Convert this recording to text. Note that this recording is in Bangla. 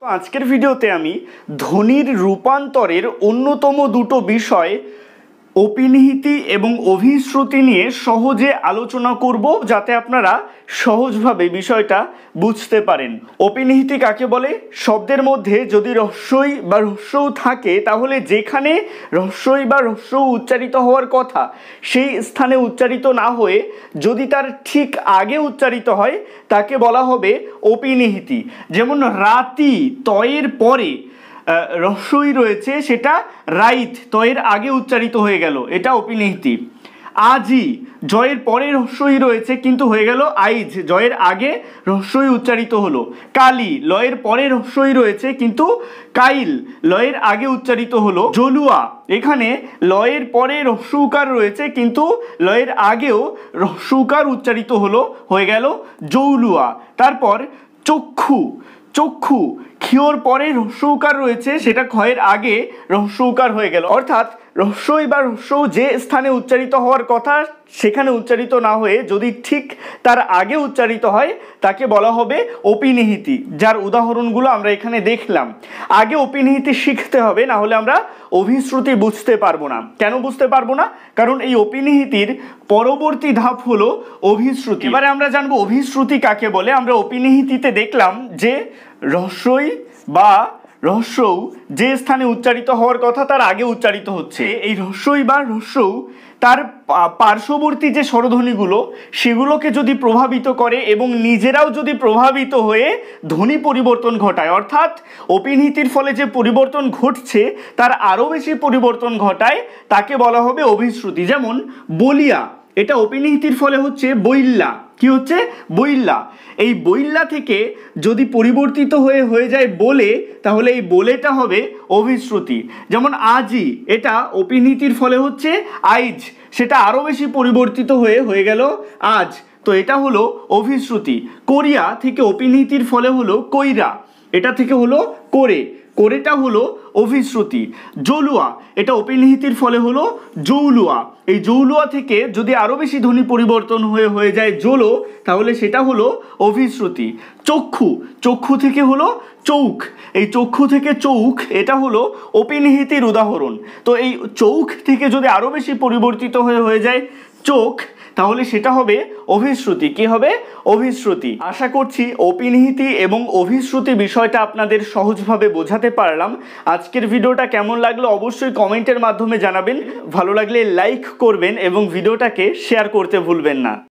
আজকের ভিডিওতে আমি ধ্বনির রূপান্তরের অন্যতম দুটো বিষয় অপিনিহিতি এবং অভিশ্রুতি নিয়ে সহজে আলোচনা করব, যাতে আপনারা সহজভাবে বিষয়টা বুঝতে পারেন। অপিনিহিতি কাকে বলে? শব্দের মধ্যে যদি রস্বই বা হ্রস্বউ থাকে, তাহলে যেখানে রস্বই বা হ্রস্বউ উচ্চারিত হওয়ার কথা সেই স্থানে উচ্চারিত না হয়ে যদি তার ঠিক আগে উচ্চারিত হয়, তাকে বলা হবে অপিনিহিতি। যেমন রাতি, তয়ের পরে রস্বই রয়েছে, সেটা রাইত, তয়ের আগে উচ্চারিত হয়ে গেল, এটা অপিনিহিতি। আজি, জয়ের পরে রস্বই রয়েছে কিন্তু হয়ে গেল আইজ, জয়ের আগে রস্বই উচ্চারিত হলো। কালি, লয়ের পরে রস্বই রয়েছে কিন্তু কাইল, লয়ের আগে উচ্চারিত হলো। জলুয়া, এখানে লয়ের পরে রস্বউকার রয়েছে কিন্তু লয়ের আগেও রস্বউকার উচ্চারিত হলো, হয়ে গেল জৌলুয়া। তারপর চক্ষু, চক্ষু ক্ষিয়র পরে হ্রস্বউকার রয়েছে, সেটা ক্ষয়ের আগে হ্রস্বউকার হয়ে গেল। অর্থাৎ রস্বই বা হ্রস্বউ যে স্থানে উচ্চারিত হওয়ার কথা সেখানে উচ্চারিত না হয়ে যদি ঠিক তার আগে উচ্চারিত হয়, তাকে বলা হবে অপিনিহিতি, যার উদাহরণগুলো আমরা এখানে দেখলাম। আগে অপিনিহিতি শিখতে হবে, না হলে আমরা অভিশ্রুতি বুঝতে পারবো না। কেন বুঝতে পারবো না? কারণ এই অপিনিহিতির পরবর্তী ধাপ হলো অভিশ্রুতি। এবারে আমরা জানবো অভিশ্রুতি কাকে বলে। আমরা অপিনিহিতিতে দেখলাম যে রস্বই বা হ্রস্বউ যে স্থানে উচ্চারিত হওয়ার কথা তার আগে উচ্চারিত হচ্ছে। এই রস্বই বা হ্রস্বউ তার পার্শ্ববর্তী যে স্বরধ্বনিগুলো সেগুলোকে যদি প্রভাবিত করে এবং নিজেরাও যদি প্রভাবিত হয়ে ধ্বনি পরিবর্তন ঘটায়, অর্থাৎ অপিনিহিতির ফলে যে পরিবর্তন ঘটছে তার আরও বেশি পরিবর্তন ঘটায়, তাকে বলা হবে অভিশ্রুতি। যেমন বলিয়া, এটা অপিনিহিতির ফলে হচ্ছে বইল্লা। কি হচ্ছে? বইল্লা। এই বইল্লা থেকে যদি পরিবর্তিত হয়ে যায় বলে, তাহলে এই বলেটা হবে অভিশ্রুতি। যেমন আজি, এটা অপিনিহিতির ফলে হচ্ছে আইজ, সেটা আরও বেশি পরিবর্তিত হয়ে গেল আজ, তো এটা হলো অভিশ্রুতি। কোরিয়া থেকে অপিনিহিতির ফলে হলো কইরা, এটা থেকে হলো করে, করেটা হলো অভিশ্রুতি। জলুয়া, এটা অপিনিহিতির ফলে হলো জৌলুয়া। এই জৌলুয়া থেকে যদি আরও বেশি ধ্বনি পরিবর্তন হয়ে যায় জোলো, তাহলে সেটা হলো অভিশ্রুতি। চক্ষু, চক্ষু থেকে হলো চৌখ, এই চক্ষু থেকে চৌখ, এটা হলো অপিনিহিতির উদাহরণ। তো এই চৌখ থেকে যদি আরও বেশি পরিবর্তিত হয়ে যায় চোখ, তাহলে সেটা হবে অভিশ্রুতি। কি হবে? অভিশ্রুতি। আশা করছি অপিনিহিতি এবং অভিশ্রুতি বিষয়টা আপনাদের সহজভাবে বোঝাতে পারলাম। আজকের ভিডিওটা কেমন লাগলো অবশ্যই কমেন্টের মাধ্যমে জানাবেন। ভালো লাগলে লাইক করবেন এবং ভিডিওটাকে শেয়ার করতে ভুলবেন না।